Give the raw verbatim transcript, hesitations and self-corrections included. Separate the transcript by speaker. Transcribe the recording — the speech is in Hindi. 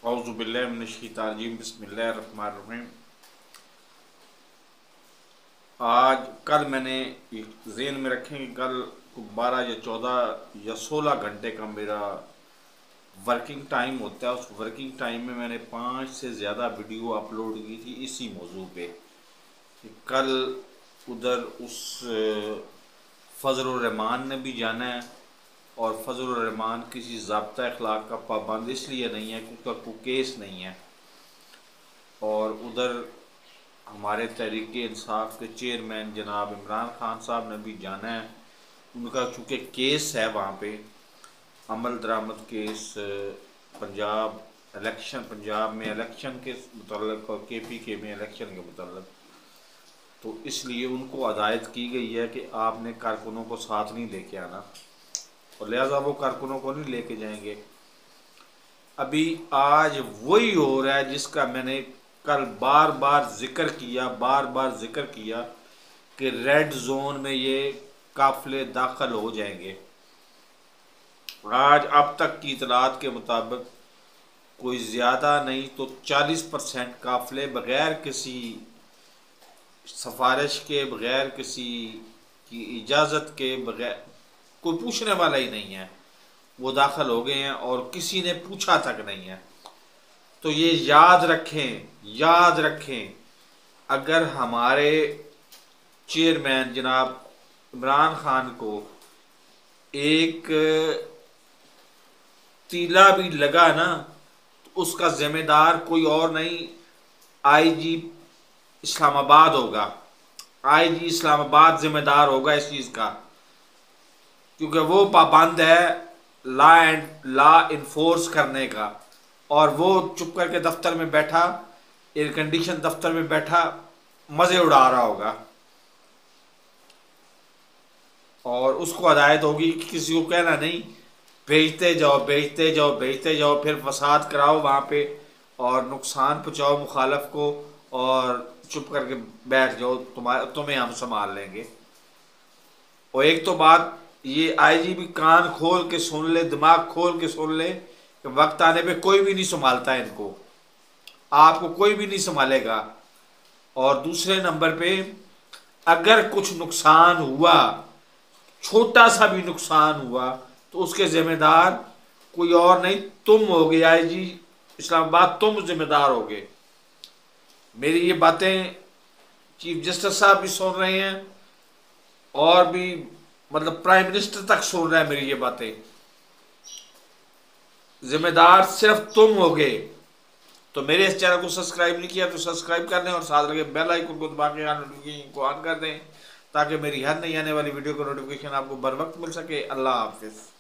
Speaker 1: औज़ुबिल्लाहि मिनश्शैतानिर्रजीम बिस्मिल्लाहिर्रहमानिर्रहीम। आज कल मैंने ज़हन में रखें कि कल बारह या चौदह या सोलह घंटे का मेरा वर्किंग टाइम होता है। उस वर्किंग टाइम में मैंने पाँच से ज़्यादा वीडियो अपलोड की थी इसी मौजू पे कि कल उधर उस फजलुर रहमान ने भी जाना है और फजलुर रहमान किसी ज़ाब्ता अखलाक का पाबंद इसलिए नहीं है क्योंकि उसका कोई केस नहीं है, और उधर हमारे तहरीक इंसाफ के चेयरमैन जनाब इमरान खान साहब ने भी जाना है। उनका चूँकि केस है वहाँ पे अमल दरामद केस, पंजाब इलेक्शन पंजाब में इलेक्शन के मुतल्लिक़ और के पी के में इलेक्शन के मुतल्लिक़, तो इसलिए उनको हदायत की गई है कि आपने कारकुनों को साथ नहीं लेके आना, और लिहाजा वो कारकुनों को नहीं लेके जाएंगे। अभी आज वही हो रहा है जिसका मैंने कल बार बार जिक्र किया बार बार जिक्र किया कि रेड जोन में ये काफिले दाखिल हो जाएंगे। आज अब तक की इतलात के मुताबिक कोई ज़्यादा नहीं तो चालीस परसेंट काफिले बग़ैर किसी सफारिश के, बग़ैर किसी की इजाज़त के, बग़ैर कोई पूछने वाला ही नहीं है, वो दाखिल हो गए हैं और किसी ने पूछा तक नहीं है। तो ये याद रखें याद रखें अगर हमारे चेयरमैन जनाब इमरान खान को एक तीला भी लगा ना तो उसका ज़िम्मेदार कोई और नहीं, आईजी इस्लामाबाद होगा। आईजी इस्लामाबाद ज़िम्मेदार होगा इस चीज़ का, क्योंकि वो पाबंद है लॉ एंड लॉ इन्फोर्स करने का, और वो चुप करके दफ्तर में बैठा, एयर कंडीशन दफ्तर में बैठा मज़े उड़ा रहा होगा, और उसको हदायत होगी कि किसी को कहना नहीं, भेजते जाओ भेजते जाओ भेजते जाओ, फिर फसाद कराओ वहाँ पे और नुकसान पहुँचाओ मुखालफ को, और चुप करके बैठ जाओ, तुम्हारे तुम्हें हम संभाल लेंगे। और एक तो बात ये आईजी भी कान खोल के सुन ले, दिमाग खोल के सुन ले कि वक्त आने पे कोई भी नहीं संभालता है इनको, आपको कोई भी नहीं संभालेगा। और दूसरे नंबर पे अगर कुछ नुकसान हुआ, छोटा सा भी नुकसान हुआ, तो उसके ज़िम्मेदार कोई और नहीं, तुम होगे। आईजी इस्लामाबाद तुम ज़िम्मेदार होगे। मेरी ये बातें चीफ जस्टिस साहब भी सुन रहे हैं और भी मतलब प्राइम मिनिस्टर तक सुन रहे हैं मेरी ये बातें। जिम्मेदार सिर्फ तुम होगे। तो मेरे इस चैनल को सब्सक्राइब नहीं किया तो सब्सक्राइब कर दें और साथ लगे बेल आइकन को दबा के नोटिफिकेशन को ऑन कर दें ताकि मेरी हर नई आने वाली वीडियो का नोटिफिकेशन आपको बर वक्त मिल सके। अल्लाह हाफिज़।